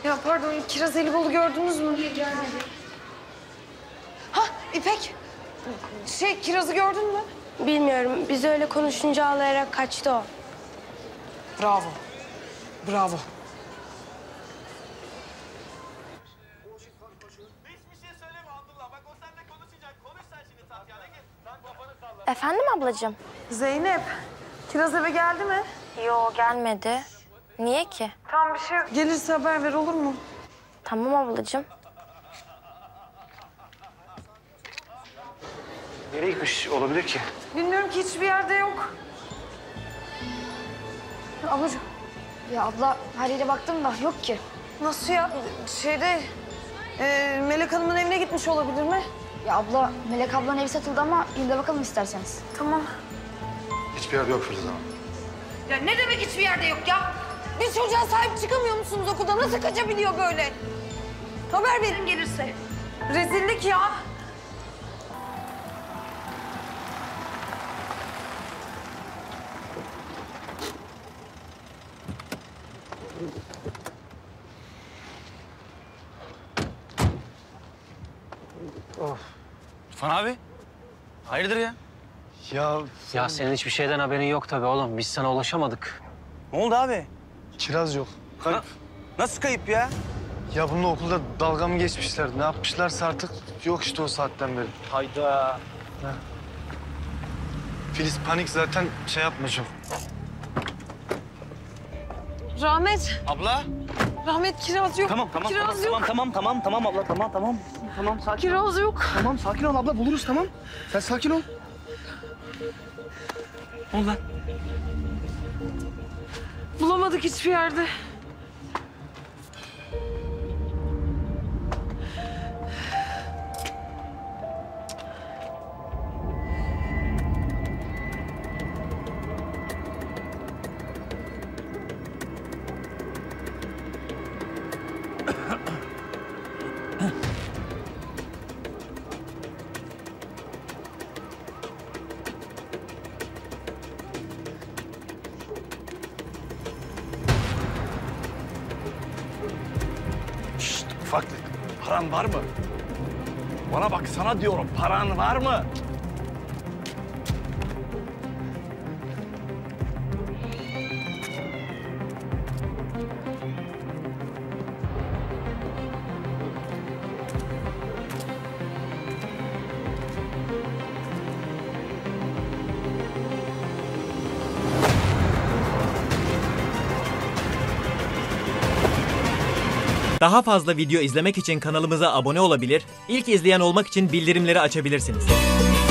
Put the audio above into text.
Ya pardon, Kiraz Elibolu gördünüz mü? Niye gelmedi? Hah, İpek. Kiraz'ı gördün mü? Bilmiyorum. Biz öyle konuşunca ağlayarak kaçtı o. Bravo. Bravo. Efendim ablacığım? Zeynep, Kiraz eve geldi mi? Yo, gelmedi. Niye ki? Tamam, bir şey yok. Gelirse haber ver, olur mu? Tamam ablacığım. Nereye gitmiş olabilir ki? Bilmiyorum ki, hiçbir yerde yok. Ablacığım. Ya abla her yere baktım da yok ki. Nasıl ya? Melek Hanım'ın evine gitmiş olabilir mi? Ya abla Melek ablanın evi satıldı ama yine de bakalım isterseniz. Tamam. Hiçbir yerde yok Filiz Hanım. Ya ne demek hiçbir yerde yok ya? Biz çocuğa sahip çıkamıyor musunuz okulda? Nasıl kaçabiliyor böyle? Haber verin gelirse. Rezillik ya. İrfan abi, hayırdır ya? Ya senin hiçbir şeyden haberin yok tabii oğlum. Biz sana ulaşamadık. Ne oldu abi? Kiraz yok. Kayıp. Nasıl kayıp ya? Ya bununla okulda dalga mı geçmişler? Ne yapmışlarsa artık yok işte o saatten beri. Hayda. Filiz panik zaten yapma çok. Rahmet. Abla. Rahmet, Kiraz yok. Tamam Kiraz yok. tamam abla tamam. Tamam sakin. Kiraz yok. Tamam sakin ol abla buluruz tamam. Sen sakin ol. Ne oldu lan? Bulamadık hiçbir yerde. Şşt ufaklık. Paran var mı? Bana bak sana diyorum paran var mı? Daha fazla video izlemek için kanalımıza abone olabilir, ilk izleyen olmak için bildirimleri açabilirsiniz.